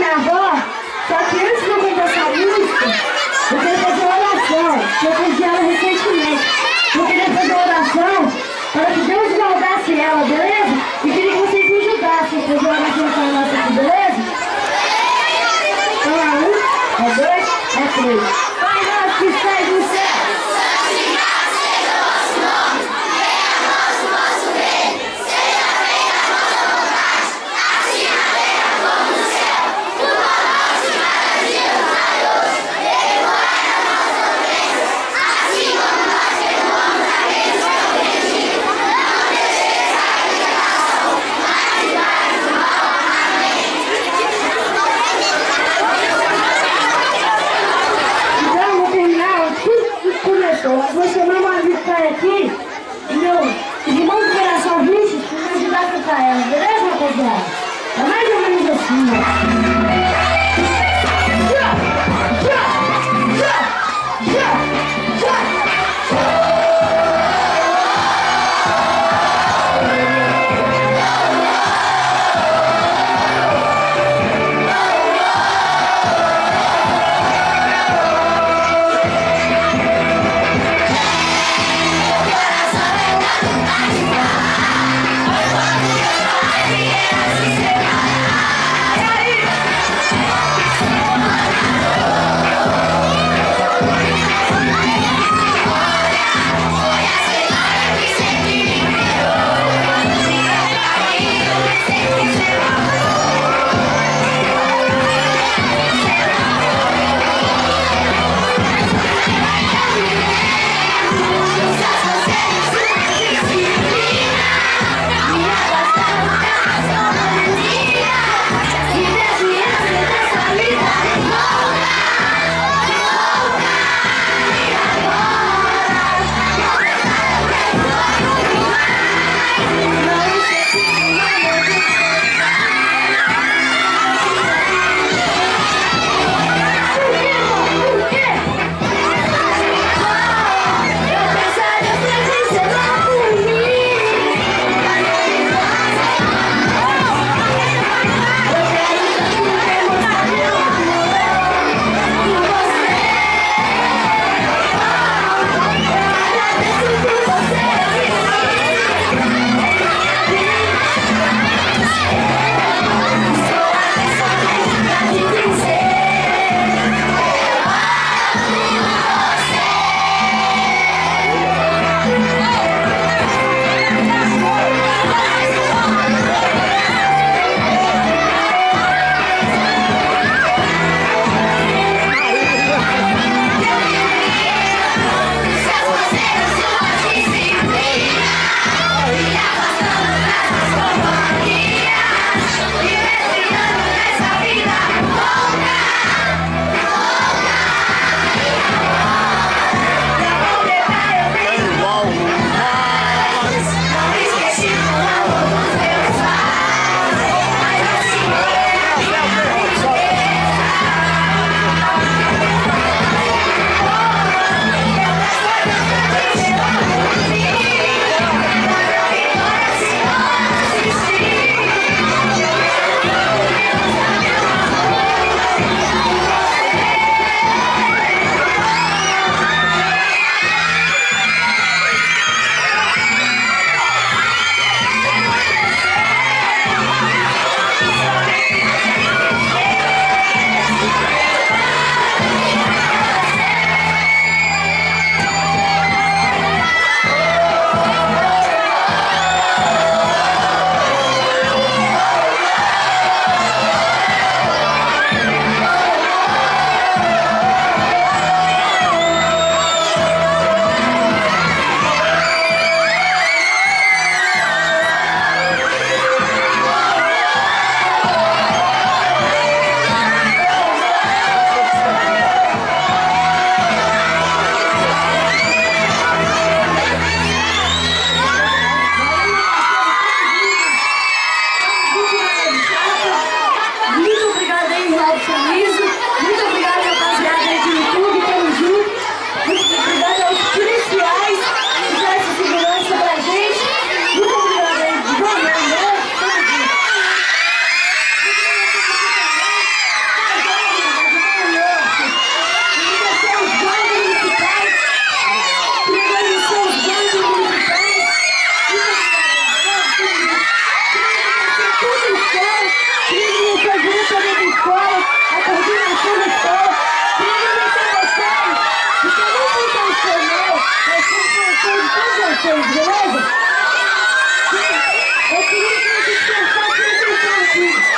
minha avó, só que antes de eu cantar essa música, eu queria fazer uma oração, que eu pedi ela recentemente. Eu queria fazer uma oração para que Deus guardasse ela, beleza? E queria que vocês me ajudassem a fazer uma oração para nós aqui, beleza? Então é 1, é 2, é 3. Pai nosso que estás no céu. emocional, vai ser intenção de todos vocês, beleza? Eu queria que vocês pensassem aqui.